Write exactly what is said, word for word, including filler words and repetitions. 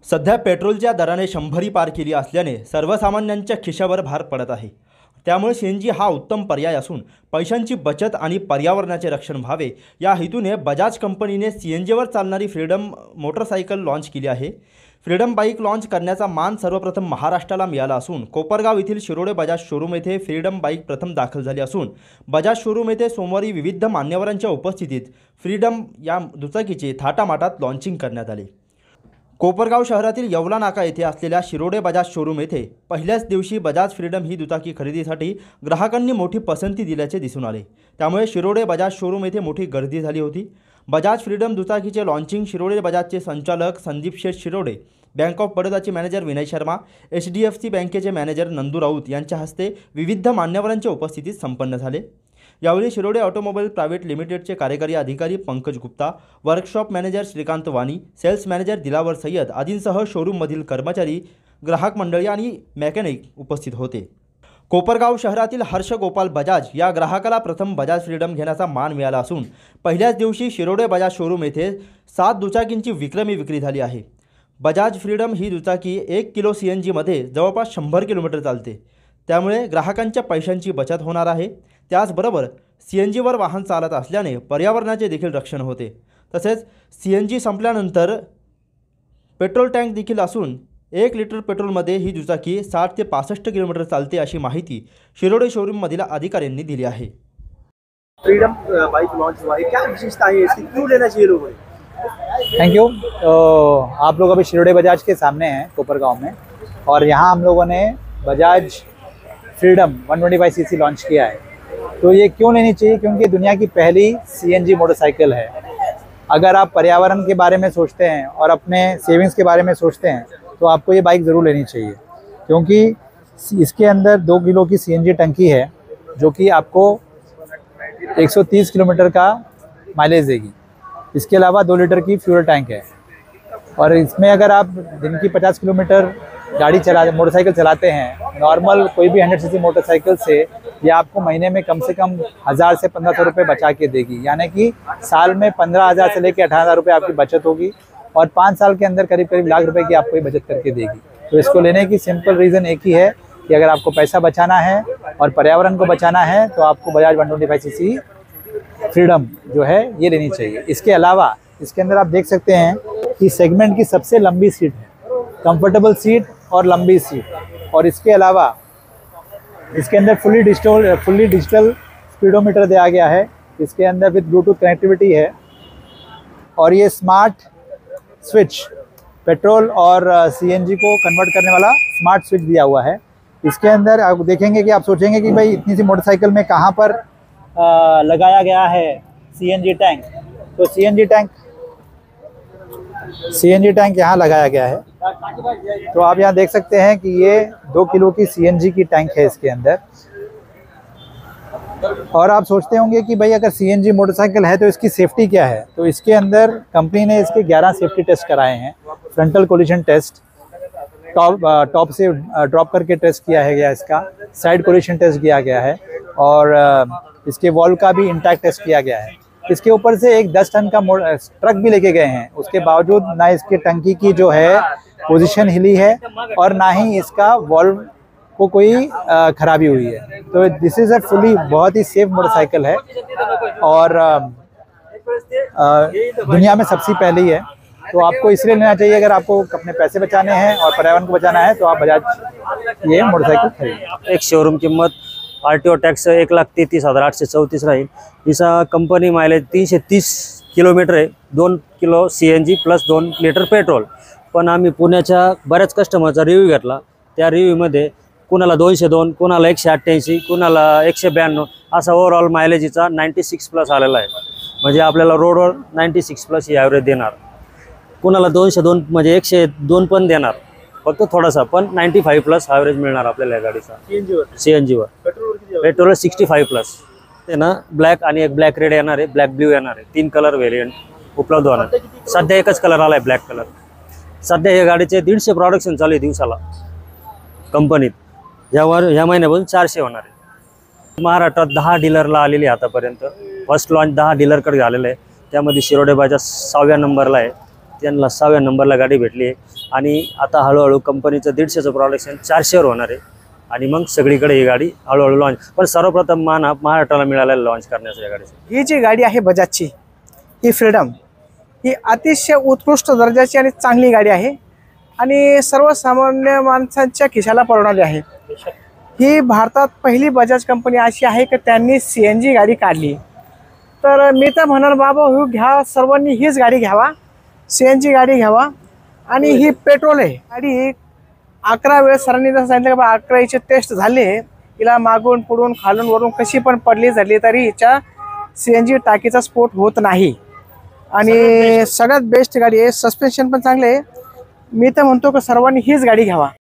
सध्या पेट्रोलच्या दराने शंभरी पार केली असल्याने सर्वसामान्यांच्या खिशावर भार पडत आहे। त्यामुळे सी एन जी हा उत्तम पर्याय असून पैशांची बचत आणि पर्यावरणाचे रक्षण व्हावे या हेतूने बजाज कंपनीने सी एन जीवर चालणारी फ्रीडम मोटरसायकल लॉन्च केली आहे। फ्रीडम बाईक लॉन्च करण्याचा मान सर्वप्रथम महाराष्ट्राला मिळाला असून कोपरगाव येथील शिरोडे बजाज शोरूम येथे फ्रीडम बाईक प्रथम दाखल झाली असून बजाज शोरूम येथे सोमवारी विविध मान्यवरांच्या उपस्थितीत फ्रीडम या दुचाकीचे थाटामाटात लॉन्चिंग करण्यात आले। कोपरगाव शहरातील येवला नाका येथे असलेल्या शिरोडे बजाज शोरूम येथे पहिल्याच दिवशी बजाज फ्रीडम ही दुचाकी खरेदीसाठी ग्राहकांनी मोठी पसंती दिल्याचे दिसून आले। त्यामुळे शिरोडे बजाज शोरूम येथे मोठी गर्दी झाली होती। बजाज फ्रीडम दुचाकीचे लॉन्चिंग शिरोडे बजाजचे संचालक संदीप शेठ शिरोडे, बँक ऑफ बडोदाचे manager Vinay Sharma, H D F C बँकेचे मॅनेजर नंदू राऊत यांच्या हस्ते विविध मान्यवरांच्या उपस्थितीत संपन्न झाले। यावेळी शिरोडे ऑटोमोबाईल प्रायव्हेट लिमिटेडचे कार्यकारी अधिकारी Pankaj Gupta, workshop manager Shrikant Vani, sales manager Dilawar Sayyad आदींसह शोरूममधील कर्मचारी, ग्राहक मंडळी आणि मेकॅनिक उपस्थित होते। कोपरगाव शहरातील हर्ष गोपाल बजाज या ग्राहकाला प्रथम बजाज फ्रीडम घेण्याचा मान मिळाला असून पहिल्याच दिवशी शिरोडे बजाज शोरूम येथे सात दुचाकींची विक्रमी विक्री झाली आहे। बजाज फ्रीडम ही दुचाकी एक किलो सी एन जीमध्ये जवळपास शंभर किलोमीटर चालते। त्यामुळे ग्राहकांच्या पैशांची बचत होणार आहे। त्याचबरोबर सी एन जीवर वाहन चालत असल्याने पर्यावरणाचे देखील रक्षण होते। तसेच सी एन जी संपल्यानंतर पेट्रोल टँक देखील असून एक लिटर पेट्रोलमध्ये ही दुचाकी साठ ते पासष्ट किलोमीटर चालते अशी माहिती शिरोडे शोरूममधील अधिकाऱ्यांनी दिली आहे। फ्रीडम बाइक लॉन्च हुआ है, क्या विशेषता है इसकी, क्यों लेना चाहिए लोगों को? Thank you. तो आप लोग अभी शिरोडे बजाज के सामने हैं कोपरगांव में, और यहाँ हम लोगों ने बजाज फ्रीडम एक सौ पच्चीस सी सी लॉन्च किया है। तो ये क्यों लेनी चाहिए? क्योंकि दुनिया की पहली सी एन जी मोटरसाइकिल है। अगर आप पर्यावरण के बारे में सोचते हैं और अपने सेविंग्स के बारे में सोचते हैं तो आपको ये बाइक ज़रूर लेनी चाहिए, क्योंकि इसके अंदर दो किलो की सी एन जी टंकी है जो कि आपको एक सौ तीस किलोमीटर का माइलेज देगी। इसके अलावा दो लीटर की फ्यूल टैंक है, और इसमें अगर आप दिन की पचास किलोमीटर गाड़ी चला मोटरसाइकिल चलाते हैं, नॉर्मल कोई भी हंड्रेड सी सी मोटरसाइकिल से ये आपको महीने में कम से कम हज़ार से पंद्रह सौ रुपये बचा के देगी। यानी कि साल में पंद्रह हज़ार से लेकर अठारह हज़ार रुपये आपकी बचत होगी, और पाँच साल के अंदर करीब करीब लाख रुपए की आपको ये बचत करके देगी। तो इसको लेने की सिंपल रीज़न एक ही है कि अगर आपको पैसा बचाना है और पर्यावरण को बचाना है तो आपको बजाज एक सौ पच्चीस सी सी फ्रीडम जो है ये लेनी चाहिए। इसके अलावा इसके अंदर आप देख सकते हैं कि सेगमेंट की सबसे लंबी सीट है, कंफर्टेबल सीट और लंबी सीट। और इसके अलावा इसके अंदर फुली डिजिटल फुली डिजिटल स्पीडोमीटर दिया गया है। इसके अंदर विद ब्लूटूथ कनेक्टिविटी है, और ये स्मार्ट स्विच पेट्रोल और सी एन जी को कन्वर्ट करने वाला स्मार्ट स्विच दिया हुआ है। इसके अंदर आप देखेंगे कि आप सोचेंगे कि भाई इतनी सी मोटरसाइकिल में कहाँ पर आ, लगाया गया है सी एन जी टैंक। तो C N G tank C N G tank यहाँ लगाया गया है। तो आप यहाँ देख सकते हैं कि ये दो किलो की सी एन जी की टैंक है इसके अंदर। और आप सोचते होंगे कि भाई अगर सी एन जी मोटरसाइकिल है तो इसकी सेफ्टी क्या है? तो इसके अंदर कंपनी ने इसके ग्यारह सेफ्टी टेस्ट कराए हैं। Frontal collision test, top top से ड्रॉप करके टेस्ट किया है गया इसका, साइड कोलिशन टेस्ट किया गया है, और इसके वॉल्व का भी इंटैक्ट टेस्ट किया गया है। इसके ऊपर से एक दस टन का ट्रक भी लेके गए हैं, उसके बावजूद ना इसके टंकी की जो है पोजीशन हिली है और ना ही इसका वॉल्व को कोई खराबी हुई है। तो दिस इज़ अ फुली बहुत ही सेफ मोटरसाइकिल है, और आ, आ, दुनिया में सबसे पहली है। तो आपको इसलिए लेना चाहिए, अगर आपको अपने पैसे बचाने हैं और पर्यावरण को बचाना है तो आप बजाज ये मोटरसाइकिल खरीदें। एक शोरूम किंमत आर टी ओ टॅक्स एक लाख तेहतीस हजार आठशे चौतीस राहील। इसका कंपनी मायलेज तीनशे तीस किलोमीटर आहे, दोन kilo C N G plus दोन लिटर पेट्रोल। पण आम्ही पुण्याच्या बऱ्याच कस्टमरचा रिव्ह्यू घेतला, त्या रिव्ह्यूमध्ये कुणाला दोनशे दोन, कुणाला एकशे अठ्ठ्याऐंशी, कुणाला एकशे ब्याण्णव असा ओव्हरऑल मायलेजचा नाईंटी सिक्स प्लस आलेला आहे। म्हणजे आपल्याला रोडवर नाईंटी सिक्स प्लस ही ॲव्हरेज देणार। कुणाला दोनशे दोन म्हणजे एकशे दोन पण देणार, फक्त थोडासा, पण नाईंटी फाईव्ह प्लस ॲव्हरेज मिळणार आपल्याला या गाडीचा सी एन जीवर। पेट्रोल सिक्स्टी फाईव्ह प्लस ते ना, ब्लॅक आणि एक ब्लॅक रेड येणार आहे, ब्लॅक ब्ल्यू येणार आहे, तीन कलर व्हेरियंट उपलब्ध होणार। सध्या एकच कलर आला आहे, ब्लॅक कलर। सध्या या गाडीचे दीडशे प्रोडक्शन चालू आहे दिवसाला कंपनीत, यावर ह्या महिन्यापासून चारशे होणार आहे। महाराष्ट्रात दहा डीलरला आलेली आहे आतापर्यंत, फर्स्ट लॉन्च दहा डीलरकडे झालेलं आहे। त्यामध्ये शिरोडे बजाज सहाव्या नंबरला आहे, त्यांना सहाव्या नंबरला गाडी भेटली आहे। आणि आता हळूहळू कंपनीचं दीडशेचं प्रोडक्शन चारशेवर होणार आहे आणि मग सगळीकडे ही गाडी हळूहळू लॉन्च, पण सर्वप्रथम मान हा महाराष्ट्राला मिळालेला लॉन्च करण्याचं या गाडीचं. ही जी गाडी आहे बजाजची, ही फ्रीडम, ही अतिशय उत्कृष्ट दर्जाची आणि चांगली गाडी आहे आणि सर्वसामान्य माणसांच्या खिशाला परवडणारी आहे. ही भारतात पहिली बजाज कंपनी अशी आहे की त्यांनी सी एन जी गाडी काढली. तर मी तर म्हणणार बाबा हो घ्या, सर्वांनी हीच गाडी घ्यावा, सी एन जी गाडी घ्यावा. आणि ही पेट्रोल आहे गाडी. अकरा वेळेस सरांनी जसं सांगितलं की बा अकरा हिचे टेस्ट झाले, हिला मागून पुढून खालून वरून कशी पण पडली झाली तरी हिच्या सी एन जी टाकीचा स्फोट होत नाही. आणि सगळ्यात बेस्ट गाडी आहे. सस्पेन्शन पण चांगले आहे. मी तर म्हणतो की सर्वांनी हीच गाडी घ्यावा.